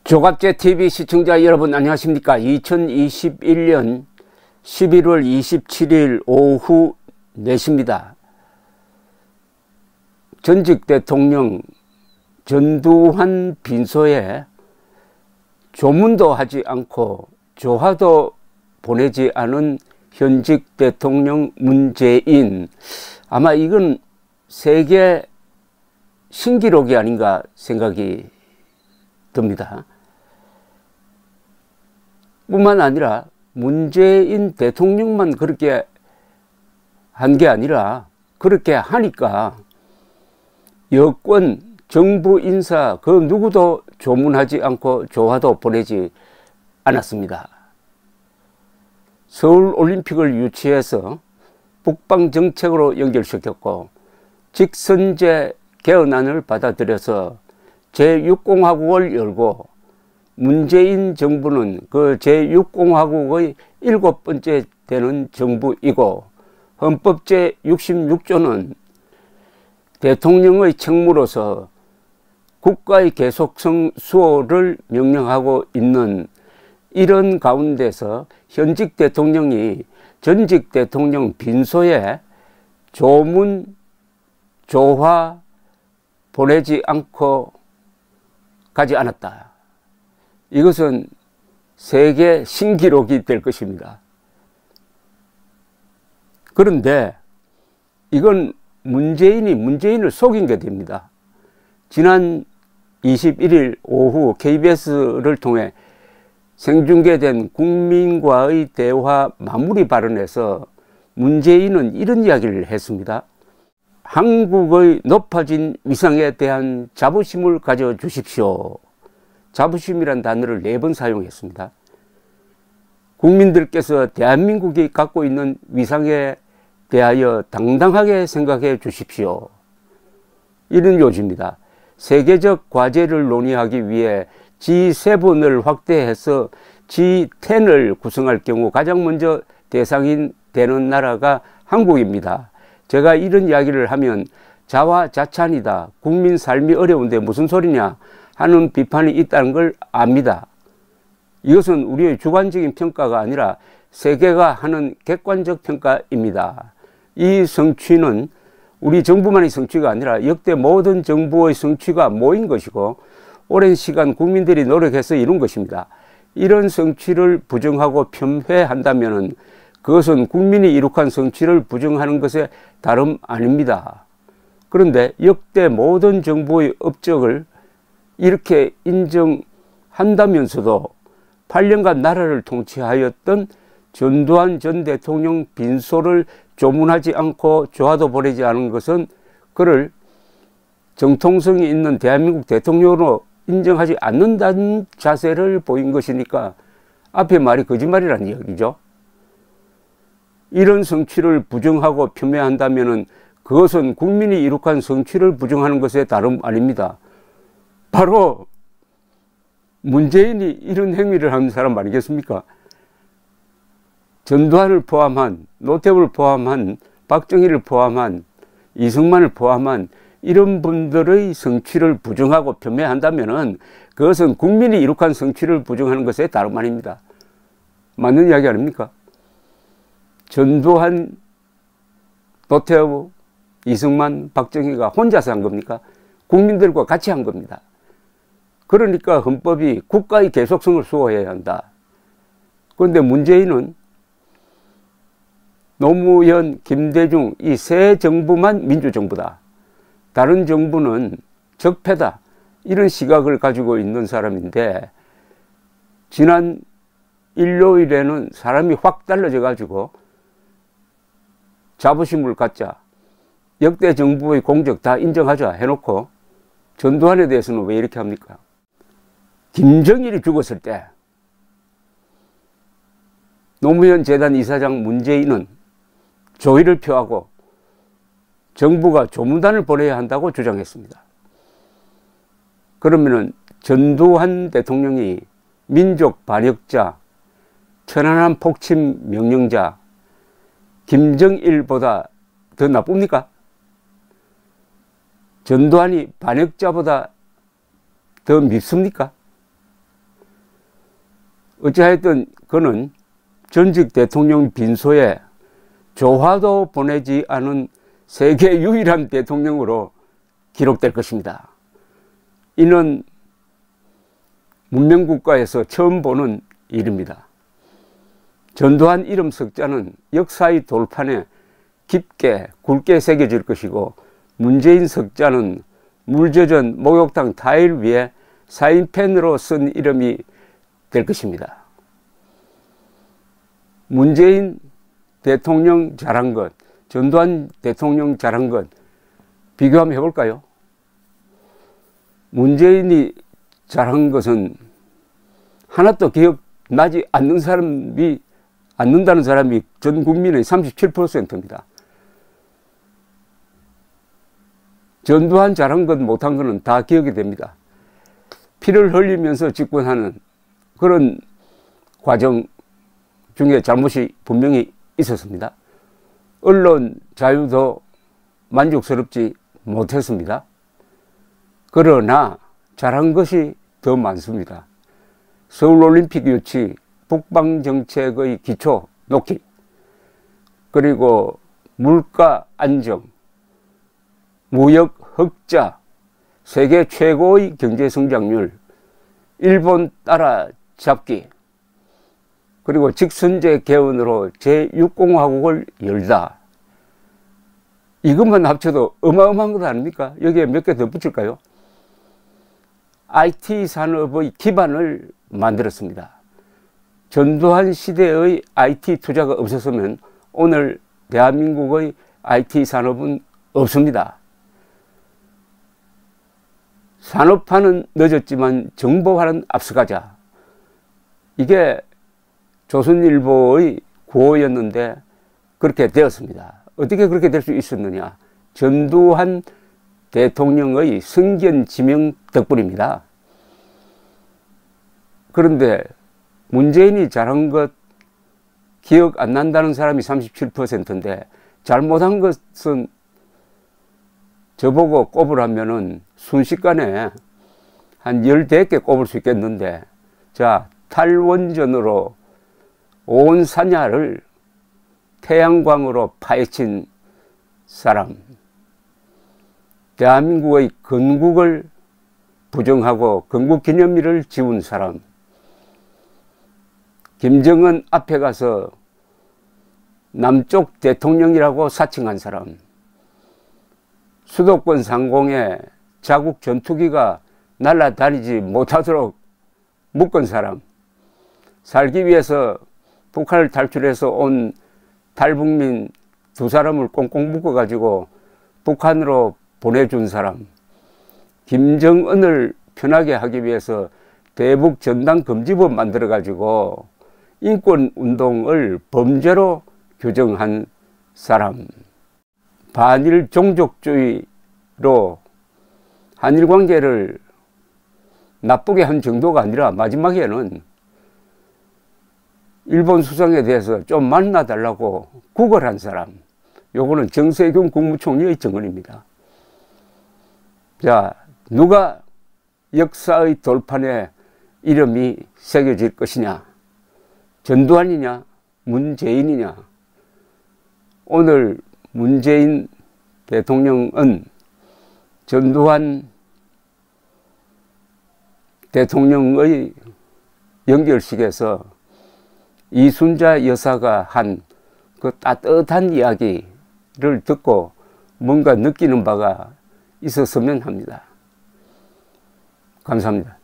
조갑제 TV 시청자 여러분 안녕하십니까. 2021년 11월 27일 오후 4시입니다. 전직 대통령 전두환 빈소에 조문도 하지 않고 조화도 보내지 않은 현직 대통령 문재인. 아마 이건 세계 신기록이 아닌가 생각이 듭니다. 뿐만 아니라 문재인 대통령만 그렇게 한 게 아니라 그렇게 하니까 여권 정부 인사 그 누구도 조문하지 않고 조화도 보내지 않았습니다. 서울올림픽을 유치해서 북방정책으로 연결시켰고 직선제 개헌안을 받아들여서 제6공화국을 열고 문재인 정부는 그 제6공화국의 7번째 되는 정부이고 헌법 제66조는 대통령의 책무로서 국가의 계속성 수호를 명령하고 있는 이런 가운데서 현직 대통령이 전직 대통령 빈소에 조문, 조화 보내지 않고 가지 않았다. 이것은 세계 신기록이 될 것입니다. 그런데 이건 문재인을 속인 게 됩니다. 지난 21일 오후 KBS를 통해 생중계된 국민과의 대화 마무리 발언에서 문재인은 이런 이야기를 했습니다. 한국의 높아진 위상에 대한 자부심을 가져주십시오. 자부심이란 단어를 4번 사용했습니다. 국민들께서 대한민국이 갖고 있는 위상에 대하여 당당하게 생각해 주십시오. 이런 요지입니다. 세계적 과제를 논의하기 위해 G7을 확대해서 G10을 구성할 경우 가장 먼저 대상이 되는 나라가 한국입니다. 제가 이런 이야기를 하면 자화자찬이다. 국민 삶이 어려운데 무슨 소리냐 하는 비판이 있다는 걸 압니다. 이것은 우리의 주관적인 평가가 아니라 세계가 하는 객관적 평가입니다. 이 성취는 우리 정부만의 성취가 아니라 역대 모든 정부의 성취가 모인 것이고 오랜 시간 국민들이 노력해서 이룬 것입니다. 이런 성취를 부정하고 폄훼한다면 그것은 국민이 이룩한 성취를 부정하는 것에 다름 아닙니다. 그런데 역대 모든 정부의 업적을 이렇게 인정한다면서도 8년간 나라를 통치하였던 전두환 전 대통령 빈소를 조문하지 않고 조화도 보내지 않은 것은 그를 정통성이 있는 대한민국 대통령으로 인정하지 않는다는 자세를 보인 것이니까 앞에 말이 거짓말이라는 이야기죠. 이런 성취를 부정하고 폄훼한다면 그것은 국민이 이룩한 성취를 부정하는 것에 다름 아닙니다. 바로 문재인이 이런 행위를 하는 사람 아니겠습니까? 전두환을 포함한 노태우를 포함한 박정희를 포함한 이승만을 포함한 이런 분들의 성취를 부정하고 폄훼한다면 그것은 국민이 이룩한 성취를 부정하는 것에 다름 아닙니다. 맞는 이야기 아닙니까? 전두환, 노태우, 이승만, 박정희가 혼자서 한 겁니까? 국민들과 같이 한 겁니다. 그러니까 헌법이 국가의 계속성을 수호해야 한다. 그런데 문재인은 노무현, 김대중 이 세 정부만 민주정부다. 다른 정부는 적폐다. 이런 시각을 가지고 있는 사람인데 지난 일요일에는 사람이 확 달라져 가지고 자부심을 갖자. 역대 정부의 공적 다 인정하자 해놓고 전두환에 대해서는 왜 이렇게 합니까? 김정일이 죽었을 때 노무현 재단 이사장 문재인은 조의를 표하고 정부가 조문단을 보내야 한다고 주장했습니다. 그러면은 전두환 대통령이 민족 반역자, 천안함 폭침 명령자, 김정일보다 더 나쁩니까? 전두환이 반역자보다 더 밉습니까? 어찌하였든 그는 전직 대통령 빈소에 조화도 보내지 않은 세계 유일한 대통령으로 기록될 것입니다. 이는 문명국가에서 처음 보는 일입니다. 전두환 이름 석자는 역사의 돌판에 깊게 굵게 새겨질 것이고, 문재인 석자는 물 젖은 목욕탕 타일 위에 사인펜으로 쓴 이름이 될 것입니다. 문재인 대통령 잘한 것, 전두환 대통령 잘한 것 비교 한번 해볼까요? 문재인이 잘한 것은 하나도 기억나지 않는다는 사람이 전 국민의 37%입니다. 전두환 잘한 것 못한 것은 다 기억이 됩니다. 피를 흘리면서 집권하는 그런 과정 중에 잘못이 분명히 있었습니다. 언론 자유도 만족스럽지 못했습니다. 그러나 잘한 것이 더 많습니다. 서울올림픽 유치, 북방정책의 기초 놓기, 그리고 물가 안정, 무역 흑자, 세계 최고의 경제성장률, 일본 따라잡기, 그리고 직선제 개헌으로 제6공화국을 열다. 이것만 합쳐도 어마어마한 것 아닙니까? 여기에 몇 개 더 붙일까요? IT 산업의 기반을 만들었습니다. 전두환 시대의 IT 투자가 없었으면 오늘 대한민국의 IT 산업은 없습니다. 산업화는 늦었지만 정보화는 앞서가자. 이게 조선일보의 구호였는데 그렇게 되었습니다. 어떻게 그렇게 될 수 있었느냐? 전두환 대통령의 성견 지명 덕분입니다. 그런데 문재인이 잘한 것 기억 안 난다는 사람이 37%인데 잘못한 것은 저보고 꼽으라면은 순식간에 한 10개 꼽을 수 있겠는데, 자, 탈원전으로 온 산야를 태양광으로 파헤친 사람, 대한민국의 건국을 부정하고 건국기념일을 지운 사람, 김정은 앞에 가서 남쪽 대통령이라고 사칭한 사람, 수도권 상공에 자국 전투기가 날아다니지 못하도록 묶은 사람, 살기 위해서 북한을 탈출해서 온 탈북민 2사람을 꽁꽁 묶어가지고 북한으로 보내준 사람, 김정은을 편하게 하기 위해서 대북 전단 금지법 만들어가지고 인권운동을 범죄로 규정한 사람, 반일 종족주의로 한일 관계를 나쁘게 한 정도가 아니라 마지막에는 일본 수상에 대해서 좀 만나달라고 구걸한 사람, 요거는 정세균 국무총리의 증언입니다. 자, 누가 역사의 돌판에 이름이 새겨질 것이냐? 전두환이냐? 문재인이냐? 오늘 문재인 대통령은 전두환 대통령의 연결식에서 이순자 여사가 한 그 따뜻한 이야기를 듣고 뭔가 느끼는 바가 있었으면 합니다. 감사합니다.